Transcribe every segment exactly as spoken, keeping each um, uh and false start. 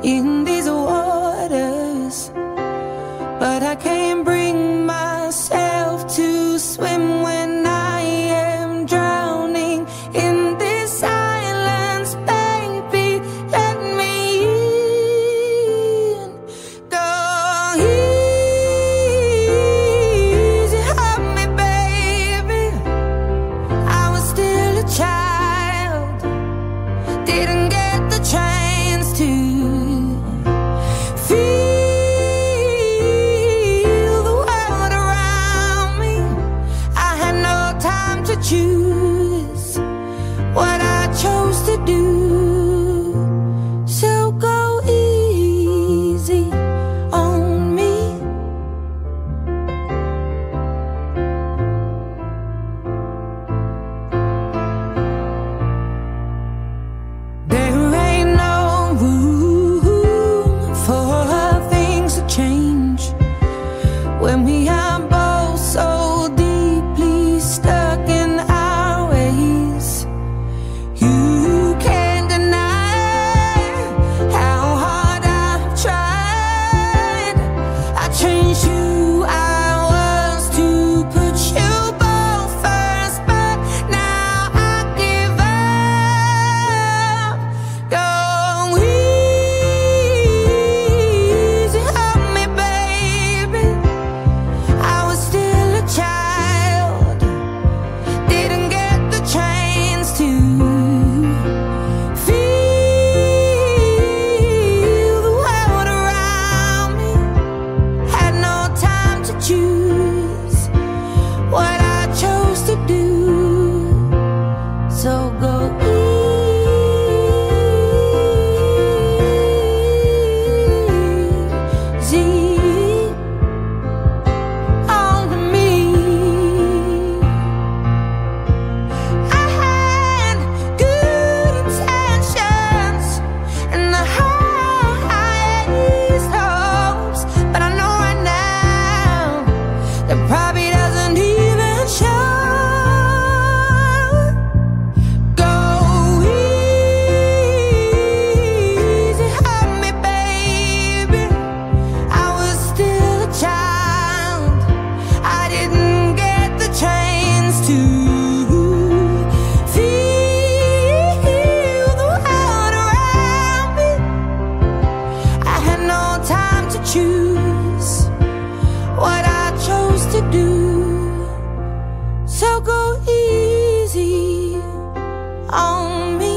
in these waters, but I can't bring myself to swim when I am drowning in this silence. Baby, let me in. Go easy on me, baby. I was still a child, didn't get the chance to feel the world around me. I had no time to choose what I chose to do. So go easy on me. There ain't no room for things to change when we are both so deeply stuck in our ways. You can't deny how hard I've tried. I changed who I was to put you both first, but now I give up. Go easy on me, baby. I was still a child, didn't get the chance to feel the world around me. Had no time to choose what I chose to do. So go easy on me. I had good intentions and the highest hopes, but I know right now that probably doesn't even show. Go easy on me, baby. I was still a child, I didn't get the chance to feel the world around me. I had no time to choose what I chose to do. So go easy on me.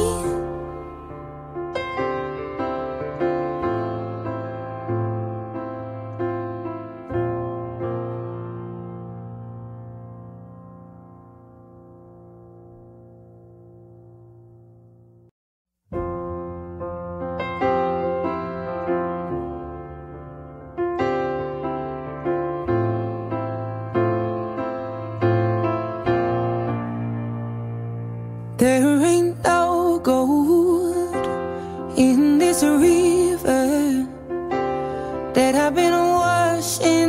There ain't no gold in this river that I've been washing